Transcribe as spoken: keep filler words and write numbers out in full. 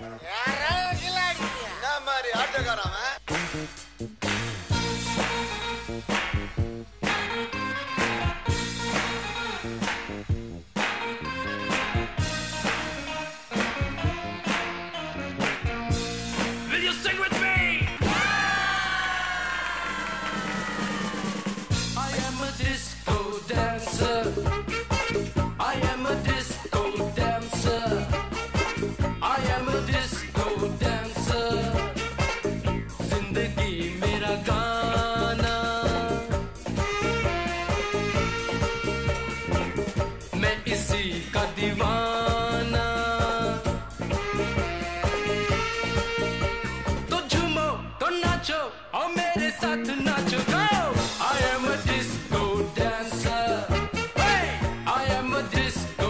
என்ன மாதிரி ஆட்டக்காரன் அவன்? Will you sing with me? I am a disco dancer. I am a disco dancer. I am a disco dancer. Zindagi mera gaana. Main isi ka deewana. To jhumo, to nacho, aur mere saath nacho. Go! I am a disco dancer. Hey! I am a disco